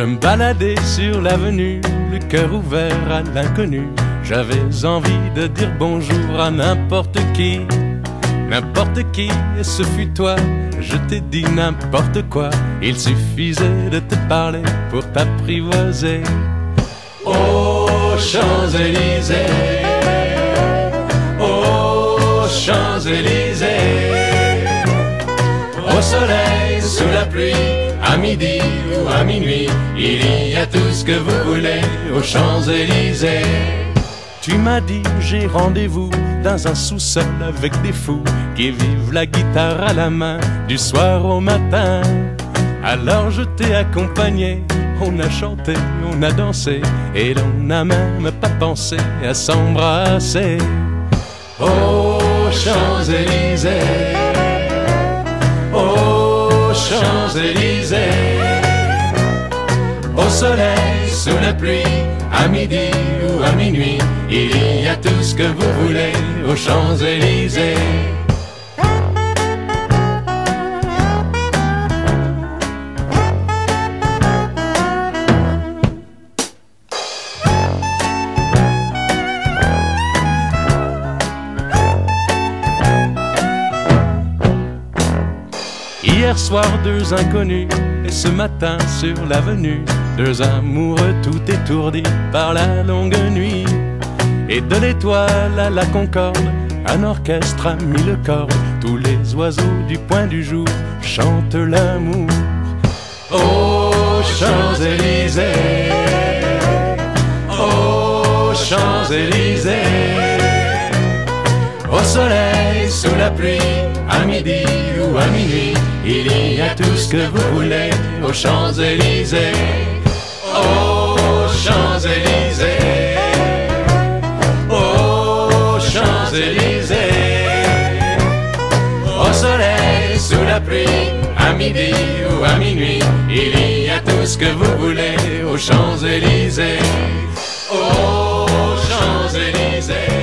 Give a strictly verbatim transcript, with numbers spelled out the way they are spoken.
me baladais sur l'avenue, le cœur ouvert à l'inconnu. J'avais envie de dire bonjour à n'importe qui, n'importe qui, et ce fut toi. Je t'ai dit n'importe quoi, il suffisait de te parler pour t'apprivoiser. Aux Champs-Élysées, aux Champs-Élysées, au soleil, sous la pluie, à midi ou à minuit, il y a tout ce que vous voulez aux Champs-Élysées. Tu m'as dit j'ai rendez-vous dans un sous-sol avec des fous qui vivent la guitare à la main du soir au matin. Alors je t'ai accompagné, on a chanté, on a dansé et l'on n'a même pas pensé à s'embrasser. Aux Champs-Élysées, aux Champs-Élysées, au soleil, sous la pluie, à midi ou à minuit, il y a tout ce que vous voulez aux Champs-Élysées. Hier soir, deux inconnus, et ce matin sur l'avenue, deux amoureux tout étourdis par la longue nuit. Et de l'étoile à la concorde, un orchestre a mis le corps. Tous les oiseaux du point du jour chantent l'amour. Aux Champs-Élysées, aux Champs-Élysées, au soleil, sous la pluie, à midi ou à minuit, il y a tout ce que vous voulez aux Champs-Élysées. Aux Champs-Élysées, aux Champs-Élysées, au soleil, sous la pluie, à midi ou à minuit, il y a tout ce que vous voulez aux Champs-Élysées. Aux Champs-Élysées.